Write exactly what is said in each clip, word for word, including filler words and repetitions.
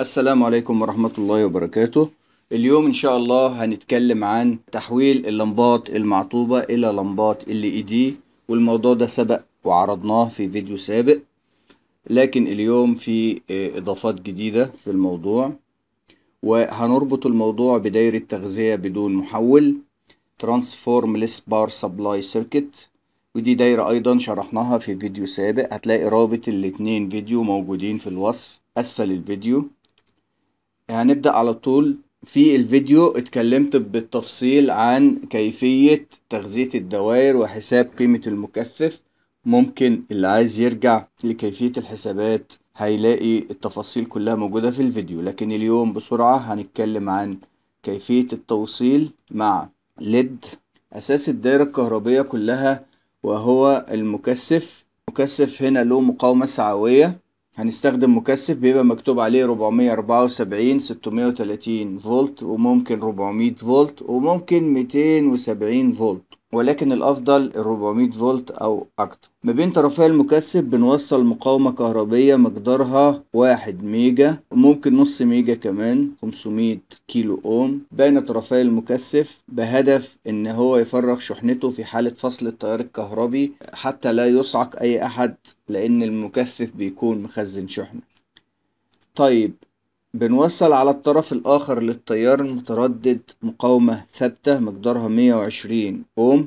السلام عليكم ورحمة الله وبركاته. اليوم إن شاء الله هنتكلم عن تحويل اللمبات المعطوبة إلى لمبات ال إي دي، والموضوع ده سبق وعرضناه في فيديو سابق، لكن اليوم في إضافات جديدة في الموضوع، وهنربط الموضوع بدايرة تغذية بدون محول Transformless Power Supply Circuit، ودي دايرة أيضا شرحناها في فيديو سابق. هتلاقي رابط الاتنين فيديو موجودين في الوصف أسفل الفيديو. هنبدأ على طول. في الفيديو اتكلمت بالتفصيل عن كيفية تغذية الدوائر وحساب قيمة المكثف. ممكن اللي عايز يرجع لكيفية الحسابات هيلاقي التفاصيل كلها موجودة في الفيديو، لكن اليوم بسرعة هنتكلم عن كيفية التوصيل مع ليد أساس الدائرة الكهربية كلها، وهو المكثف. المكثف هنا له مقاومة سعوية. هنستخدم مكثف بيبقى مكتوب عليه أربعمية أربعة وسبعين ستمية وتلاتين فولت، وممكن أربعمية فولت، وممكن ميتين وسبعين فولت، ولكن الأفضل الأربعمية فولت أو أكتر. ما بين طرفي المكثف بنوصل مقاومة كهربية مقدارها واحد ميجا، وممكن نص ميجا كمان، خمسمية كيلو أوم بين طرفي المكثف، بهدف إن هو يفرغ شحنته في حالة فصل التيار الكهربي حتى لا يصعق أي أحد، لأن المكثف بيكون مخزن شحنة. طيب، بنوصل على الطرف الآخر للتيار المتردد مقاومة ثابتة مقدارها مية وعشرين أوم.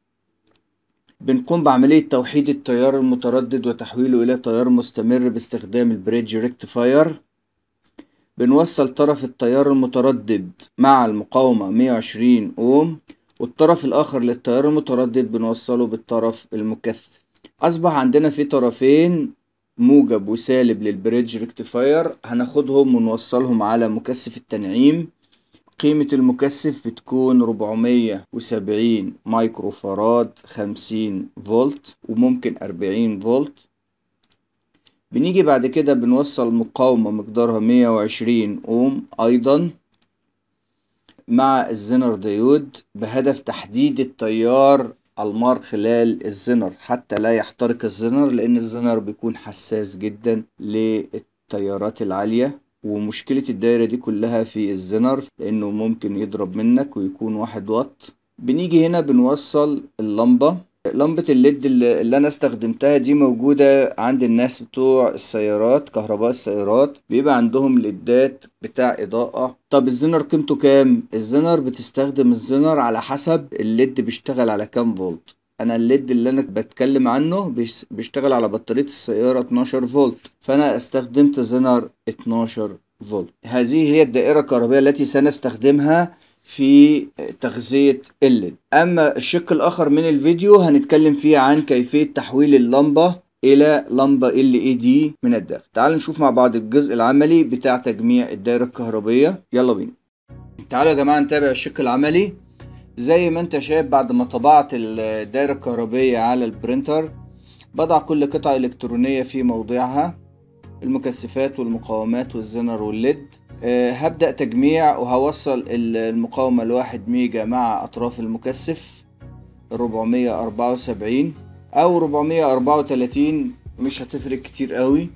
بنقوم بعملية توحيد التيار المتردد وتحويله إلى تيار مستمر باستخدام البريدج ريكتيفاير. بنوصل طرف التيار المتردد مع المقاومة مية وعشرين أوم، والطرف الآخر للتيار المتردد بنوصله بالطرف المكثف. أصبح عندنا في طرفين موجب وسالب للبريدج ريكتيفاير، هناخدهم ونوصلهم على مكثف التنعيم. قيمة المكثف بتكون أربعمية وسبعين مايكرو فاراد، خمسين فولت، وممكن أربعين فولت. بنيجي بعد كده بنوصل مقاومة مقدارها مية وعشرين أوم أيضا مع الزنر ديود، بهدف تحديد التيار المار خلال الزنر حتى لا يحترق الزنر، لأن الزنر بيكون حساس جدا للتيارات العالية. ومشكلة الدايرة دي كلها في الزنر، لأنه ممكن يضرب منك ويكون واحد واط. بنيجي هنا بنوصل اللمبة. لمبة الليد اللي أنا استخدمتها دي موجودة عند الناس بتوع السيارات، كهرباء السيارات بيبقى عندهم ليدات بتاع إضاءة. طب الزنر قيمته كام؟ الزنر بتستخدم الزنر على حسب الليد بيشتغل على كام فولت. انا الليد اللي انا بتكلم عنه بيشتغل على بطارية السيارة اتناشر فولت، فانا استخدمت زنر اتناشر فولت. هذه هي الدائرة الكهربائية التي سنستخدمها في تغذية الليد. اما الشق الاخر من الفيديو هنتكلم فيه عن كيفية تحويل اللمبة الى لمبة ال إي دي من الداخل. تعالوا نشوف مع بعض الجزء العملي بتاع تجميع الدائرة الكهربائية. يلا بينا. تعالوا يا جماعة نتابع الشق العملي. زي ما انت شايف، بعد ما طبعت الدائرة الكهربية على البرينتر بضع كل قطعة إلكترونية في موضعها، المكثفات والمقاومات والزنر والليد. أه هبدأ تجميع، وهوصل المقاومة الواحد ميجا مع أطراف المكثف أربعمية أربعة وسبعين أو أربعمية أربعة وتلاتين، مش هتفرق كتير قوي.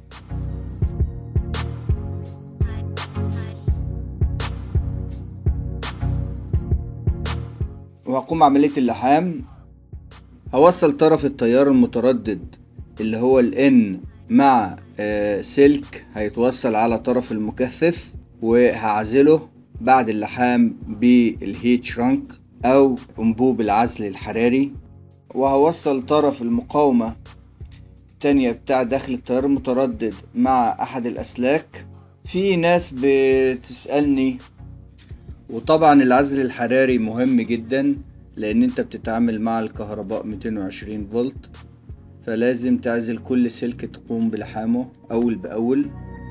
وهقوم بعملية اللحام. هوصل طرف التيار المتردد اللي هو ال N مع آه سلك هيتوصل على طرف المكثف، وهعزله بعد اللحام بالهيت شرانك او انبوب العزل الحراري. وهوصل طرف المقاومة التانية بتاع داخل التيار المتردد مع احد الاسلاك. في ناس بتسألني، وطبعا العزل الحراري مهم جدا لان انت بتتعامل مع الكهرباء ميتين وعشرين فولت، فلازم تعزل كل سلك تقوم بلحامه اول باول.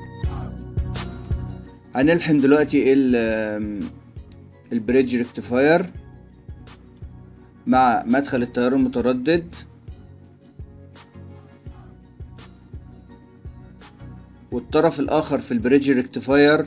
هنلحم دلوقتي البريدج ريكتيفاير مع مدخل التيار المتردد، والطرف الاخر في البريدج ريكتيفاير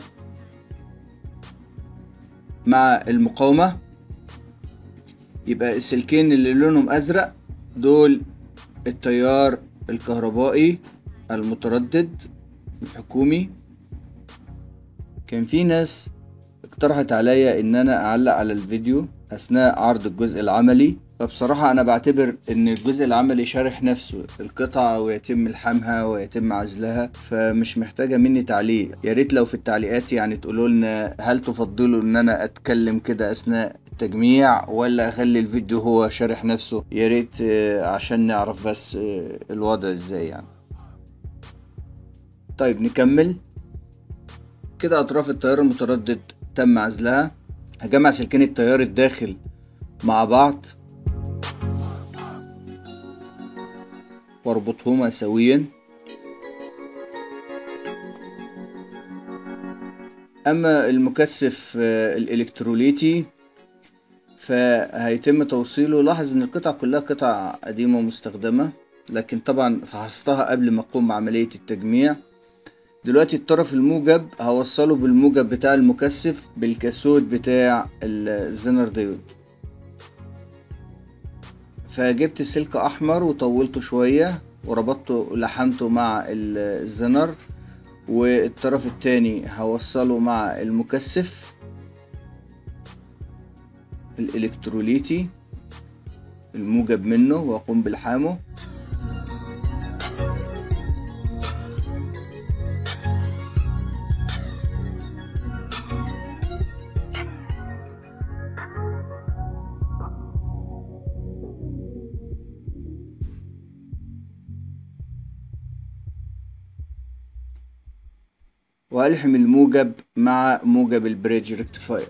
مع المقاومة. يبقى السلكين اللي لونهم ازرق دول التيار الكهربائي المتردد الحكومي، كان في ناس اقترحت عليا ان انا اعلق على الفيديو اثناء عرض الجزء العملي، فبصراحة انا بعتبر ان الجزء العملي شارح نفسه القطعة ويتم لحامها ويتم عزلها، فمش محتاجة مني تعليق. يا ريت لو في التعليقات يعني تقولوا لنا هل تفضلوا ان انا اتكلم كده اثناء التجميع ولا اخلي الفيديو هو شارح نفسه. يا ريت عشان نعرف بس الوضع ازاي يعني. طيب نكمل كده. اطراف التيار المتردد تم عزلها. هجمع سلكين التيار الداخل مع بعض واربطهما سويا. اما المكثف الالكتروليتي فهيتم توصيله. لاحظ ان القطع كلها قطع قديمة ومستخدمة، لكن طبعا فحصتها قبل ما اقوم بعملية التجميع. دلوقتي الطرف الموجب هوصله بالموجب بتاع المكثف بالكاثود بتاع الزنر ديود. فجبت سلك احمر وطولته شوية وربطته لحمته مع الزنر، والطرف التاني هوصله مع المكثف الالكتروليتي الموجب منه واقوم بلحامه. وألحم الموجب مع موجب البريدج ريكتيفاير.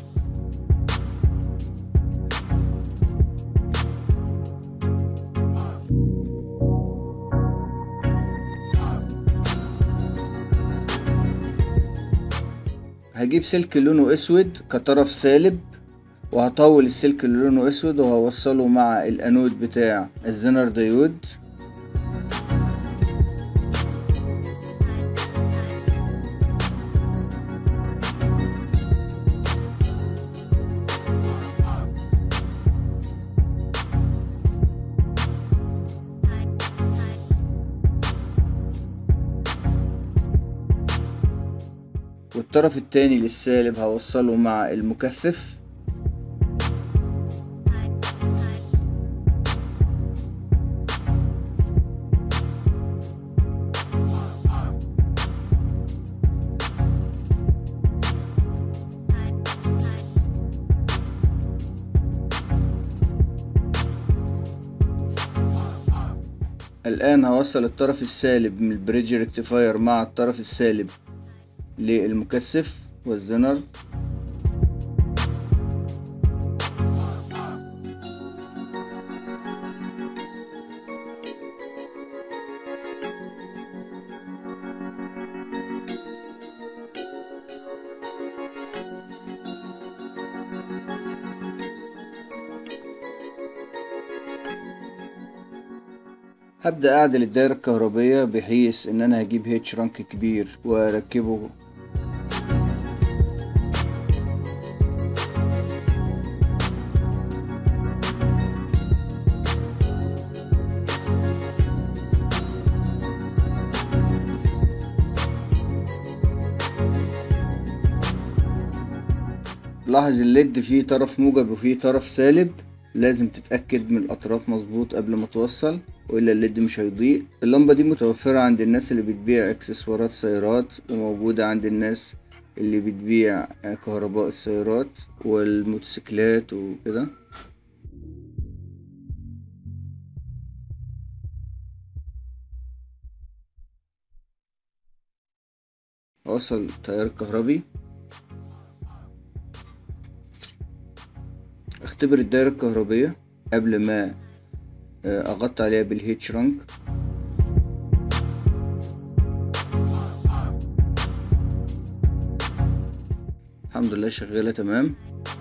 هجيب سلك لونه اسود كطرف سالب، وهطول السلك اللي لونه اسود وهوصله مع الانود بتاع الزنر ديود. والطرف التاني للسالب هوصله مع المكثف. الآن هوصل الطرف السالب من البريدج ريكتيفاير مع الطرف السالب للمكثف والزنر. هبدأ أعدل الدائرة الكهربية بحيث إن أنا هجيب هيت شرانك كبير وأركبه. لاحظ الليد فيه طرف موجب وفيه طرف سالب، لازم تتأكد من الأطراف مظبوط قبل ما توصل وإلا الليد مش هيضيء. اللمبة دي متوفرة عند الناس اللي بتبيع اكسسوارات سيارات، وموجودة عند الناس اللي بتبيع كهرباء السيارات والموتوسيكلات وكده. أوصل تيار كهربي. اختبر الدائرة الكهربية قبل ما اغطي عليها بالهيت شرانك. الحمد لله شغالة تمام.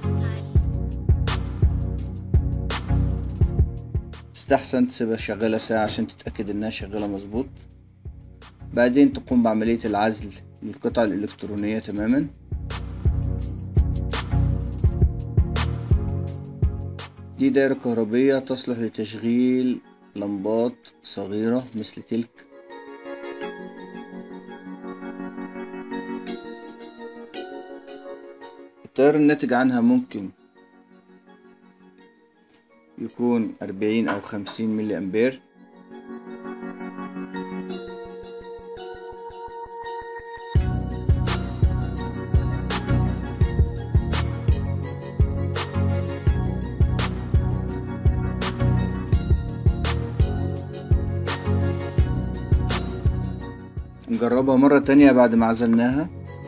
استحسن تسيبها شغالة ساعة عشان تتأكد انها شغالة مظبوط. بعدين تقوم بعملية العزل للقطع الإلكترونية تماما. دي دائرة كهربية تصلح لتشغيل لمبات صغيرة مثل تلك. التيار الناتج عنها ممكن يكون أربعين أو خمسين ملي أمبير. نجربها مرة تانية بعد ما عزلناها.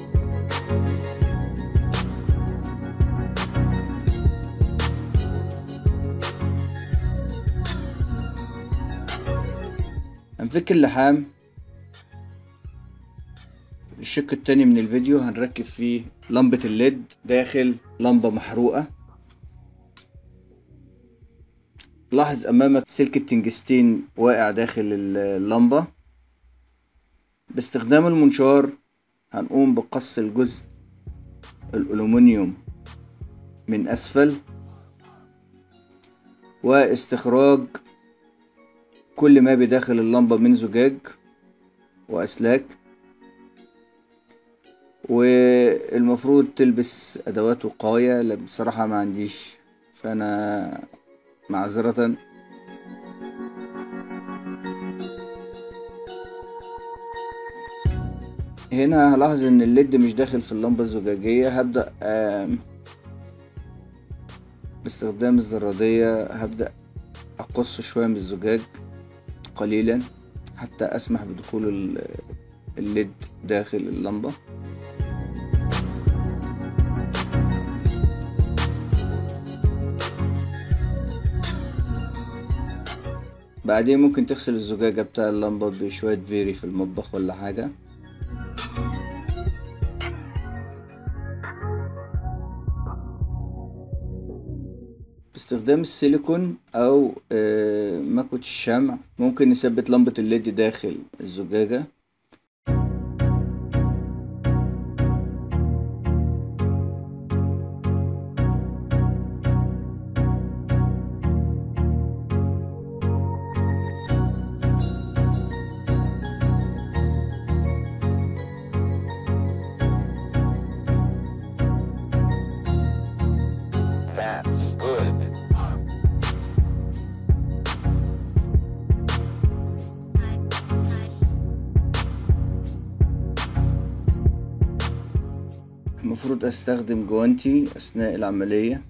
هنفك اللحام. الشق التاني من الفيديو هنركب فيه لمبة الليد داخل لمبة محروقة. لاحظ امامك سلك التنجستين واقع داخل اللمبة. باستخدام المنشار هنقوم بقص الجزء الألومنيوم من أسفل واستخراج كل ما بداخل اللمبة من زجاج وأسلاك. والمفروض تلبس أدوات وقاية، لا بصراحة ما عنديش، فأنا معذرة. هنا هلاحظ ان الليد مش داخل في اللمبة الزجاجية. هبدأ باستخدام الزرادية هبدأ اقص شوية من الزجاج قليلا حتى اسمح بدخول الليد داخل اللمبة. بعدين ممكن تغسل الزجاجة بتاع اللمبة بشوية فيري في المطبخ ولا حاجة. باستخدام السيليكون او مكوة الشمع ممكن نثبت لمبة الليد داخل الزجاجة. المفروض استخدم جوانتي اثناء العملية.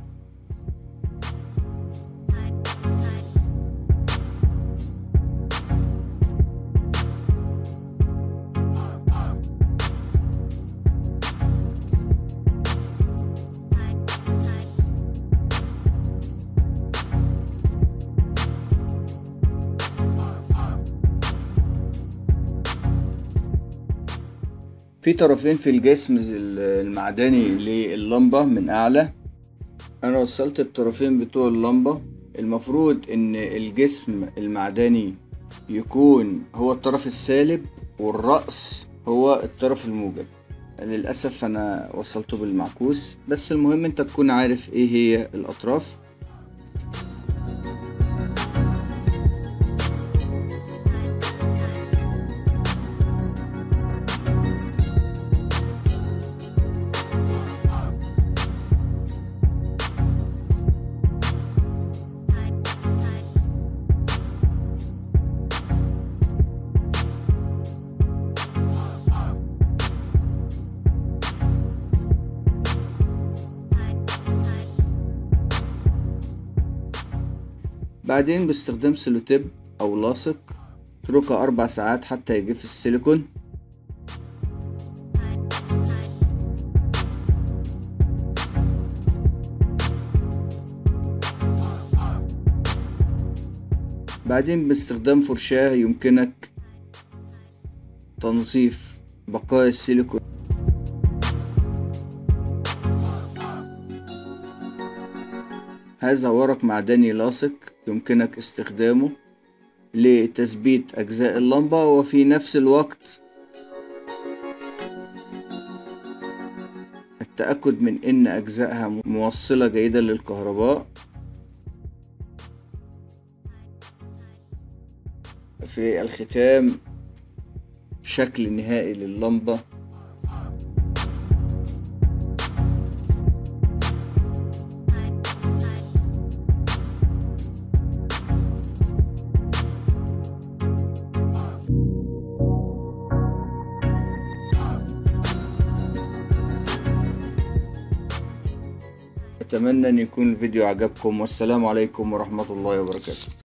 في طرفين في الجسم المعدني لللمبة من اعلى. انا وصلت الطرفين بتوع اللمبة. المفروض ان الجسم المعدني يكون هو الطرف السالب والرأس هو الطرف الموجب. للأسف انا وصلته بالمعكوس، بس المهم انت تكون عارف ايه هي الاطراف. بعدين باستخدام سلوتيب او لاصق اتركها اربع ساعات حتى يجف السيليكون. بعدين باستخدام فرشاة يمكنك تنظيف بقايا السيليكون. هذا ورق معدني لاصق يمكنك استخدامه لتثبيت أجزاء اللمبة وفي نفس الوقت التأكد من أن أجزائها موصلة جيدا للكهرباء. في الختام شكل نهائي لللمبة. أتمنى أن يكون الفيديو عجبكم، والسلام عليكم ورحمة الله وبركاته.